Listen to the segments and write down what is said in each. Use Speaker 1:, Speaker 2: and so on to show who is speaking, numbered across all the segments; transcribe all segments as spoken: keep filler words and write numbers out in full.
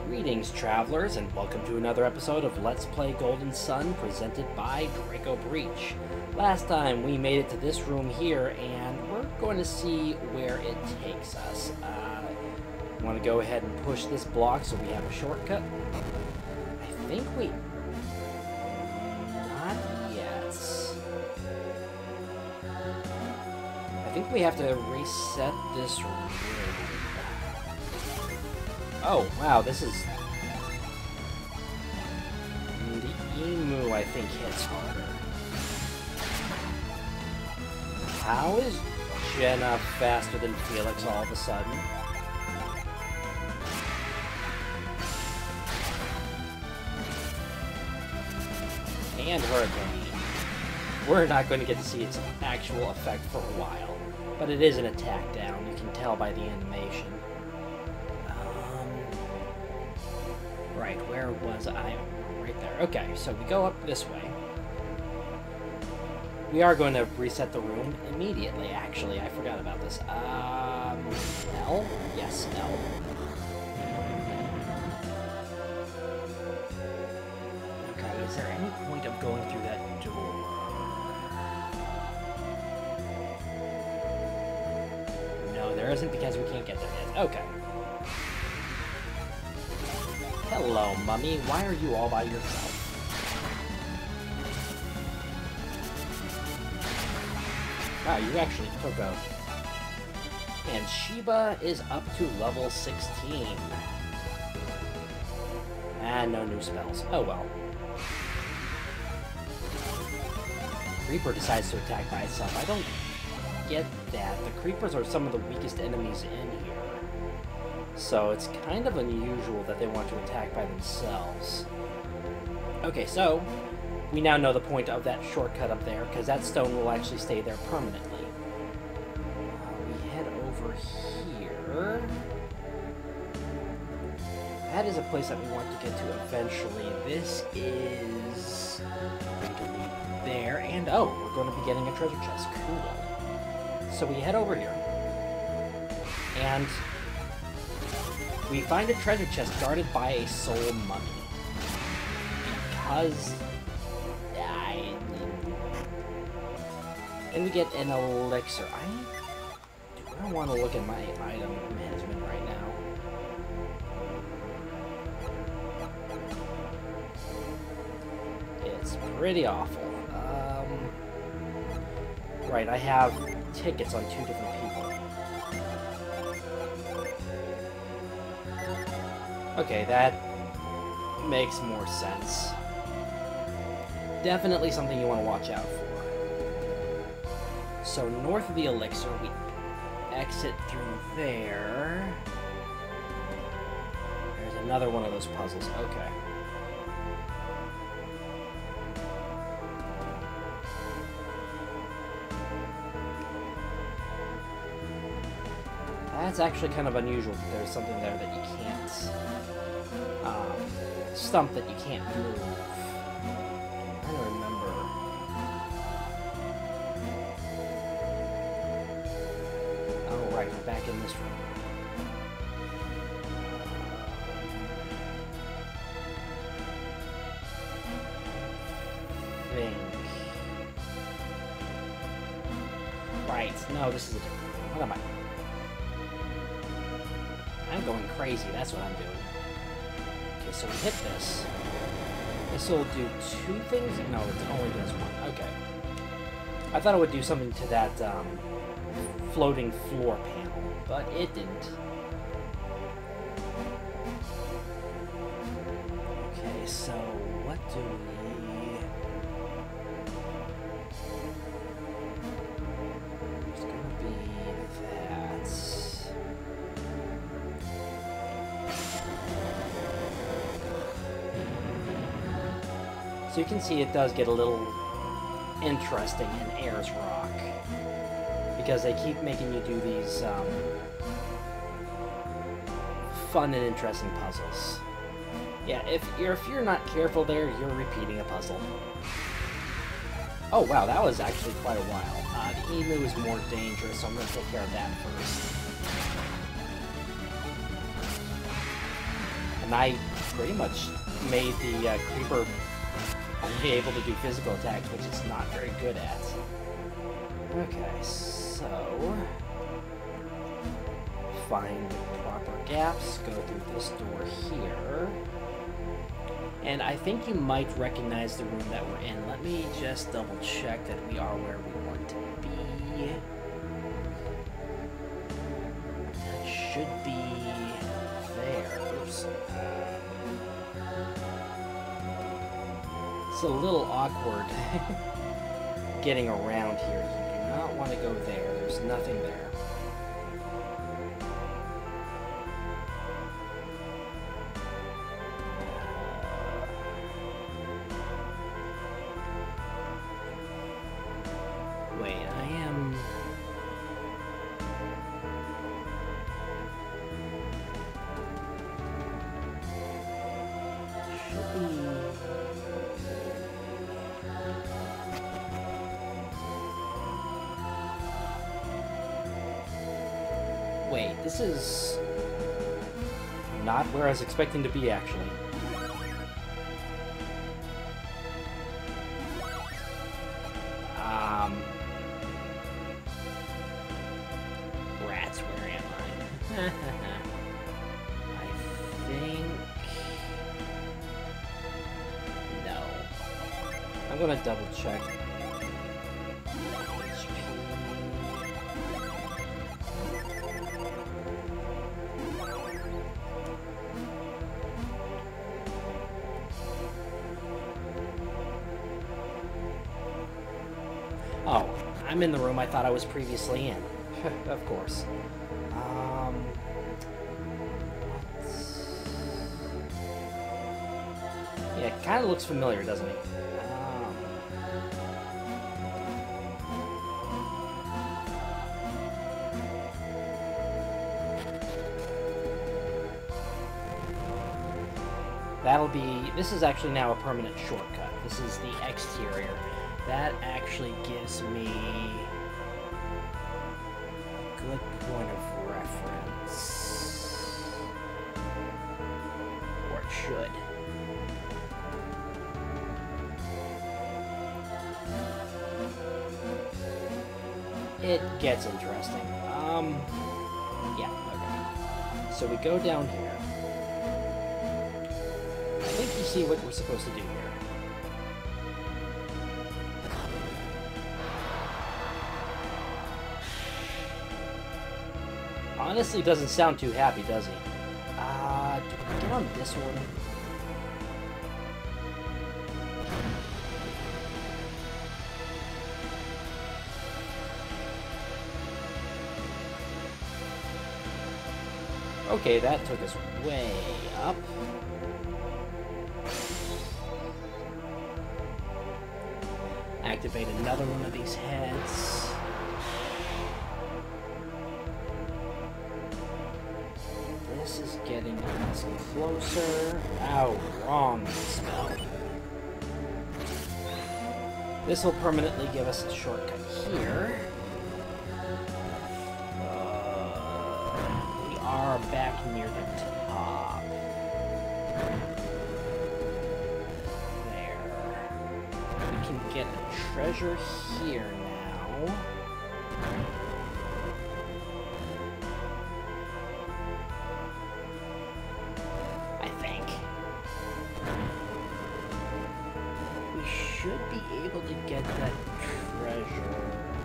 Speaker 1: Greetings, travelers, and welcome to another episode of Let's Play Golden Sun, presented by Draco Breach. Last time, we made it to this room here, and we're going to see where it takes us. Uh, I want to go ahead and push this block so we have a shortcut. I think we... Not yet. I think we have to reset this room. Oh, wow, this is... The emu, I think, hits harder. How is Jenna faster than Felix all of a sudden? And Hurricane. We're not going to get to see its actual effect for a while, but it is an attack down, you can tell by the animation. Right, where was I? Right there. Okay, so we go up this way. We are going to reset the room immediately, actually. I forgot about this. Um, L? Yes, L. Okay, is there any point of going through that door? No, there isn't, because we can't get there yet. Okay. Hello, Mummy. Why are you all by yourself? Wow, you actually took a... And Sheba is up to level sixteen. And no new spells. Oh well. Creeper decides to attack by itself. I don't get that. The creepers are some of the weakest enemies in here. So it's kind of unusual that they want to attack by themselves. Okay, so we now know the point of that shortcut up there, because that stone will actually stay there permanently. Uh, we head over here. That is a place that we want to get to eventually. This is going to lead there, and oh, we're going to be getting a treasure chest. Cool. So we head over here, and we find a treasure chest guarded by a soul mummy. Because... I... And we get an elixir. I... Do I want to look at my item management right now? It's pretty awful. Um... Right, I have tickets on two different people. Okay, that makes more sense. Definitely something you want to watch out for. So north of the elixir, we exit through there. There's another one of those puzzles. Okay. That's actually kind of unusual. There's something there that you can't... Um, stump that you can't move. I don't remember. Oh, right, we're back in this room. Think. Right, no, this is a different one. What am I? I'm going crazy, that's what I'm doing. Okay, so we hit this. This will do two things? No, it only does one. Okay. I thought it would do something to that um, floating floor panel, but it didn't. Okay, so what do we... It's gonna be that... So you can see it does get a little interesting in Ayers Rock, because they keep making you do these um, fun and interesting puzzles. Yeah, if you're if you're not careful there, you're repeating a puzzle. Oh wow, that was actually quite a while. Uh, the emu is more dangerous, so I'm going to take care of that first. And I pretty much made the uh, creeper only able to do physical attacks, which it's not very good at. Okay, so... find the proper gaps, go through this door here. And I think you might recognize the room that we're in. Let me just double check that we are where we want to be. That should be there. Oops. It's a little awkward getting around here. You do not want to go there. There's nothing there. Wait, I am... Should be... Wait, this is not where I was expecting to be, actually. Um... Rats, where am I? I think... No. I'm gonna double check. Oh, I'm in the room I thought I was previously in. Of course. Um, yeah, it kind of looks familiar, doesn't it? Um, that'll be... This is actually now a permanent shortcut. This is the exterior. That actually gives me a good point of reference. Or it should. It gets interesting. Um, yeah, okay. So we go down here. I think you see what we're supposed to do here. Honestly, doesn't sound too happy, does he? Uh, do we get on this one? Okay, that took us way up. Activate another one of these heads. This is getting us closer. Ow, wrong spell. This will permanently give us a shortcut here. Uh, we are back near the top. There. We can get a treasure here now. Should be able to get that treasure.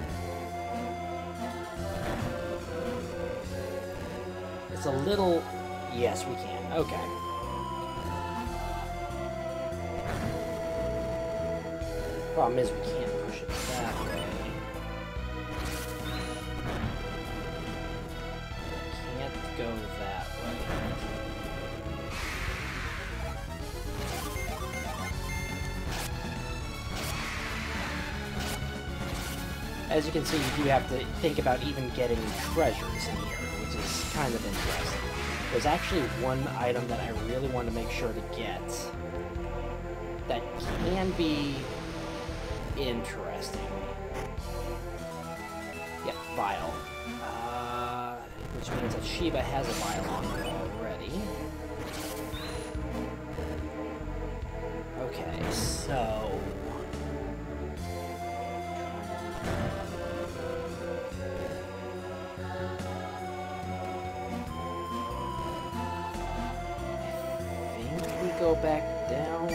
Speaker 1: It's a little... Yes, we can. Okay. Problem is we can't push it that way. Can't go that way. As you can see, you do have to think about even getting treasures in here, which is kind of interesting. There's actually one item that I really want to make sure to get that can be interesting. Yep, vial. Uh, which means that Sheba has a vial on her already. so... I think we go back down...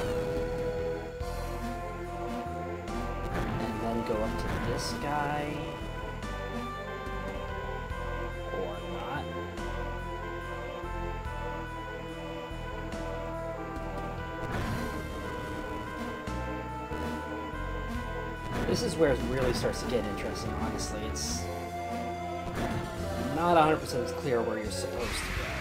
Speaker 1: and then go up to this guy... or not. This is where it really starts to get interesting, honestly. It's not one hundred percent clear where you're supposed to go.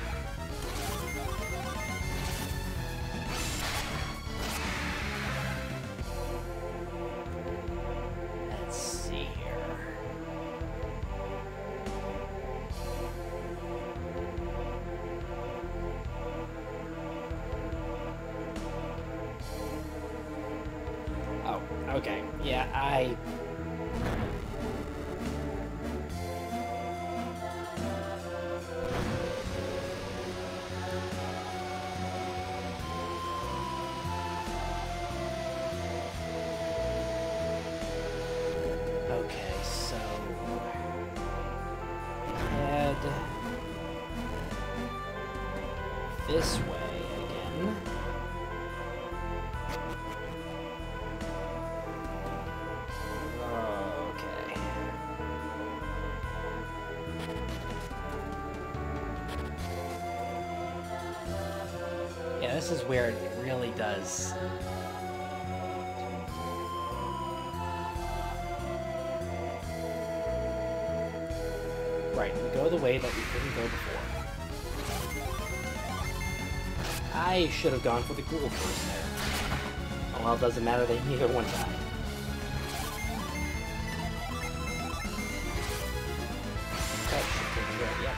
Speaker 1: Let's see here. Oh, okay. Yeah, I... Okay, so... head... this way again. Okay. Yeah, this is where it really does. Right, we go the way that we couldn't go before. I should have gone for the ghoul first there. Oh well, it doesn't matter, they neither one died. That should take care of it, yep.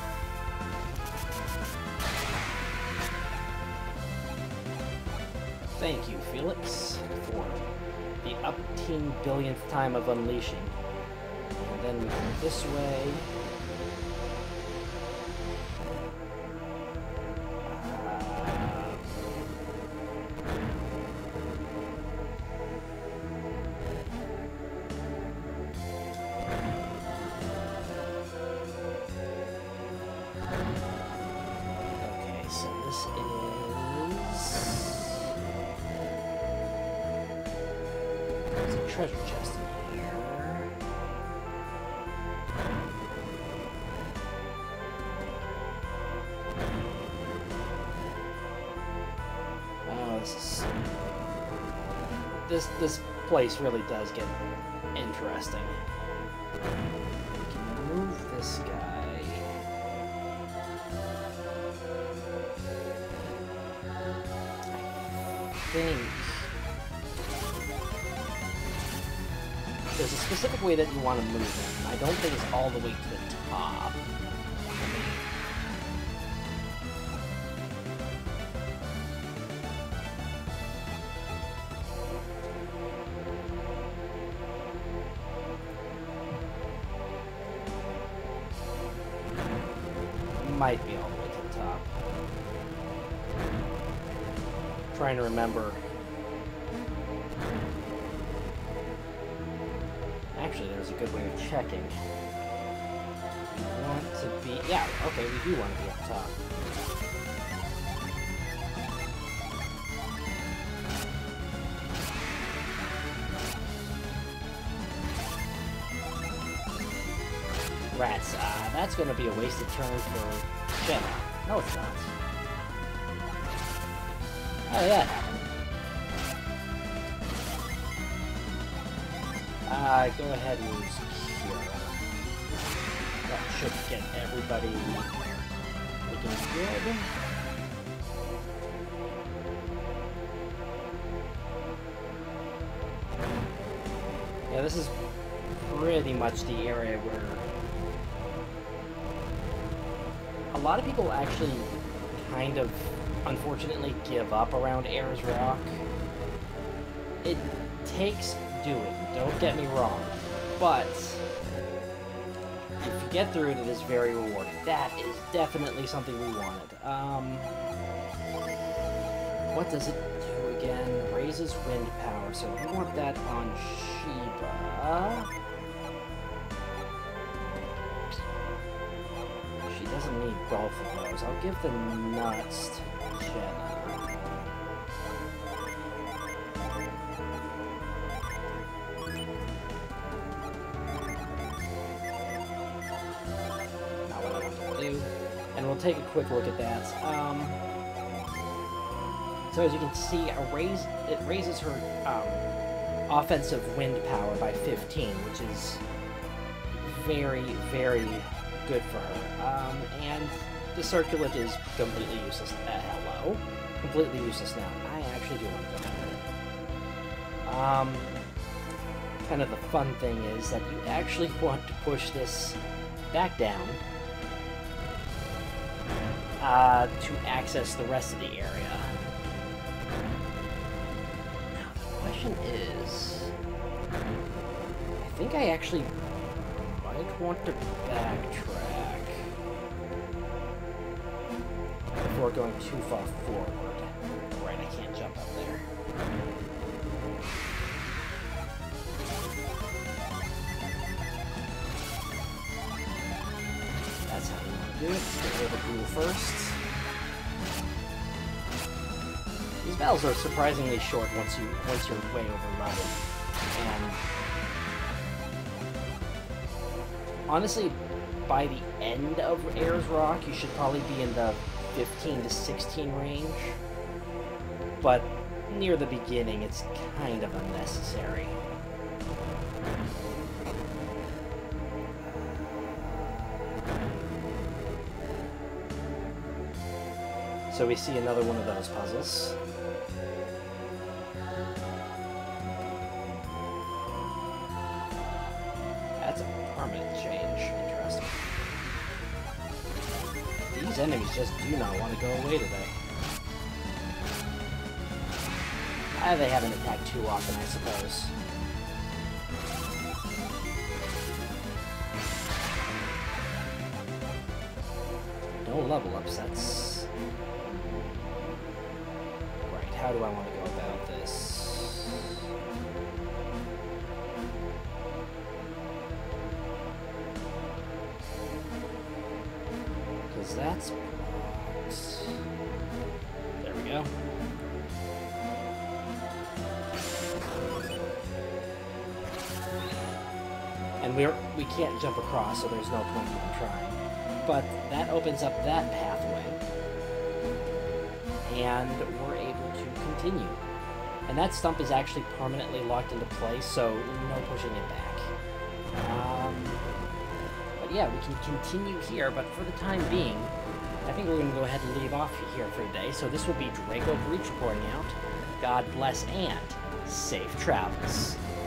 Speaker 1: Thank you, Felix, for the upteen billionth time of unleashing. And then we go this way. Okay, so this is... there's a treasure chest in here. Oh, this is... This, this place really does get interesting. We can move this guy. I think... there's a specific way that you want to move it. I don't think it's all the way to the top. Might be all the way to the top. Trying to remember. Actually, there's a good way of checking. We want to be... yeah, okay, we do want to be up top. Rats, uh, that's gonna be a wasted turn for Jenna. No, it's not. How did that happen? Uh, go ahead and use Cure. That should get everybody looking good. Yeah, this is pretty much the area where a lot of people actually kind of, unfortunately, give up around Ayers Rock. It takes doing, don't get me wrong, but if you get through it, it is very rewarding. That is definitely something we wanted. Um, what does it do again? Raises wind power, so we want that on Sheba. She doesn't need both of those. I'll give the nuts to Jenna. Not what I want to do. And we'll take a quick look at that. Um, so as you can see, a raise, it raises her um, offensive wind power by fifteen, which is very, very good for her. Um, and the circulant is completely useless. Uh, hello? Completely useless now. I actually do want to go there. Um, kind of the fun thing is that you actually want to push this back down uh, to access the rest of the area. Now, the question is, I think I actually might want to backtrack before going too far forward. Right, I can't jump up there. That's how we want to do it. Get rid of the blue first. These battles are surprisingly short once you once you're way over level. And honestly, by the end of Ayers Rock, you should probably be in the fifteen to sixteen range. But near the beginning, it's kind of unnecessary. So we see another one of those puzzles. That's a permanent change. Interesting. These enemies just do not want to go away today. Ah, they haven't attacked too often, I suppose. No level ups, that's... Right, how do I want to go about this? Because that's blocked. There we go. And we're, we can't jump across, so there's no point even trying. But that opens up that pathway. And we're able to continue. And that stump is actually permanently locked into place, so no pushing it back. Um, but yeah, we can continue here, but for the time being, I think we're going to go ahead and leave off here for today. So this will be Draco Breach reporting out. God bless and safe travels.